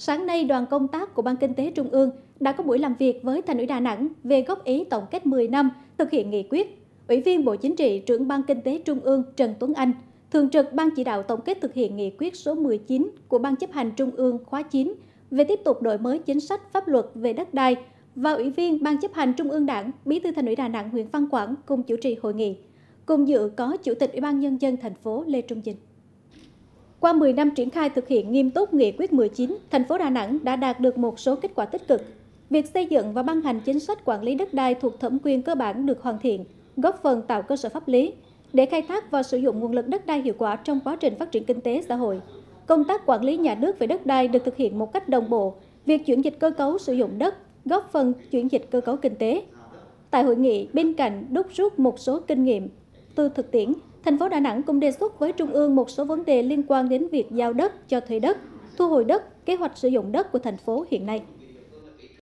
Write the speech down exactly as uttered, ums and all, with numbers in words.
Sáng nay, đoàn công tác của Ban Kinh tế Trung ương đã có buổi làm việc với Thành ủy Đà Nẵng về góp ý tổng kết mười năm thực hiện nghị quyết. Ủy viên Bộ Chính trị, trưởng Ban Kinh tế Trung ương Trần Tuấn Anh, Thường trực Ban chỉ đạo tổng kết thực hiện nghị quyết số mười chín của Ban chấp hành Trung ương khóa chín về tiếp tục đổi mới chính sách pháp luật về đất đai và Ủy viên Ban chấp hành Trung ương Đảng, Bí thư Thành ủy Đà Nẵng Nguyễn Văn Quảng cùng chủ trì hội nghị. Cùng dự có Chủ tịch Ủy ban Nhân dân thành phố Lê Trung Chinh. Qua mười năm triển khai thực hiện nghiêm túc nghị quyết mười chín, thành phố Đà Nẵng đã đạt được một số kết quả tích cực. Việc xây dựng và ban hành chính sách quản lý đất đai thuộc thẩm quyền cơ bản được hoàn thiện, góp phần tạo cơ sở pháp lý để khai thác và sử dụng nguồn lực đất đai hiệu quả trong quá trình phát triển kinh tế xã hội. Công tác quản lý nhà nước về đất đai được thực hiện một cách đồng bộ. Việc chuyển dịch cơ cấu sử dụng đất góp phần chuyển dịch cơ cấu kinh tế. Tại hội nghị, bên cạnh đúc rút một số kinh nghiệm từ thực tiễn, thành phố Đà Nẵng cũng đề xuất với Trung ương một số vấn đề liên quan đến việc giao đất, cho thuê đất, thu hồi đất, kế hoạch sử dụng đất của thành phố hiện nay.